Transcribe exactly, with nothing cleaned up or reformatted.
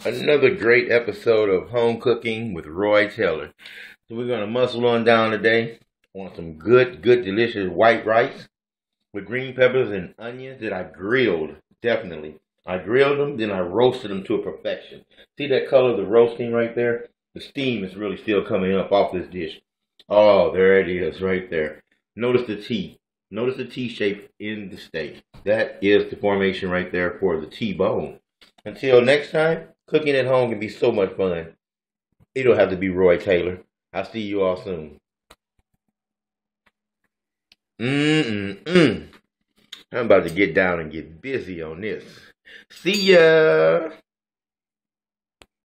Another great episode of Home Cooking with Roy Taylor. So we're gonna muscle on down today. Want some good, good, delicious white rice with green peppers and onions that I grilled. Definitely, I grilled them, then I roasted them to a perfection. See that color of the roasting right there? The steam is really still coming up off this dish. Oh, there it is, right there. Notice the T. Notice the T shape in the steak. That is the formation right there for the T-bone. Until next time, cooking at home can be so much fun. It don't have to be Roy Taylor. I'll see you all soon. Mm-mm-mm. I'm about to get down and get busy on this. See ya!